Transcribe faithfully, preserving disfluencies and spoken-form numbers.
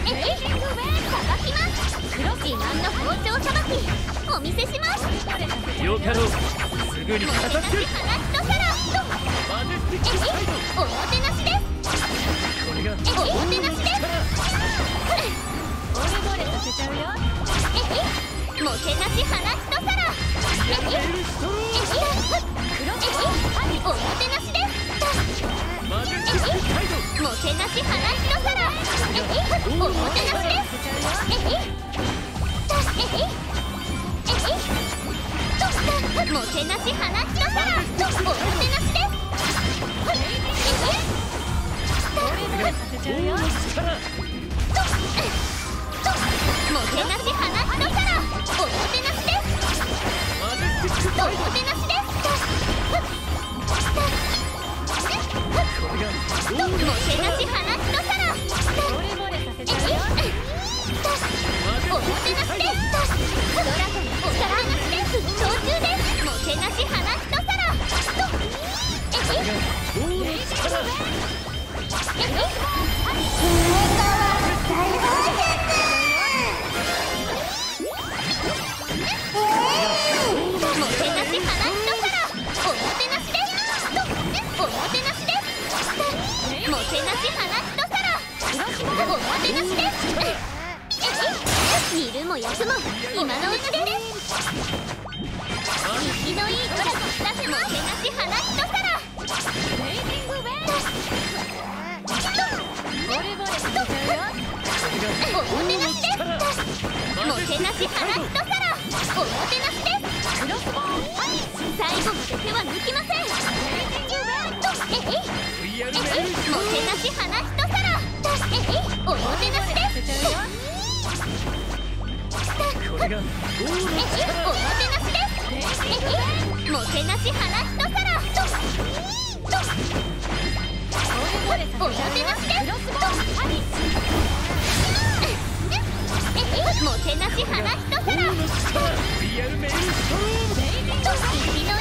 きます。黒自慢の包丁さばきお見せします。 よかろう。すぐに片付ける。 花一皿おもてなしです。 これがおもてなしです。 オレボレさせちゃうよ。 もてなし花一皿おもてなしです。 マジェスティック態度。 もてなし花一皿おもてなしです。もてなし花一皿おもてなしです。 オレボレさせちゃうよ。 力。 もてなし花一皿おもてなしです。 マジェスティックお態度。 もてなしです。 これがもてなし花一皿オレボレさせちゃうよ。 おもてなしです。ドラゴンお皿なしです。操縦です。もてなし花一皿王の力。 もてなし花一皿おもてなしです。おもてなしです。もてなし花一皿おもてなしです。煮るも焼くも今のうちです。生きのいいドラゴン出せもてなし花一皿オレボレさせちゃうよ。 おもてなしです。もてなし花一皿おもてなしです。最後まで手は抜きません。えいえいもてなし花一皿えいおもてなしです。 これが王のえいおもてなしです。えいもてなし花一皿おもてなしです。えいもてなし花一皿おもてなしです。 リアルメインストローム。 生きの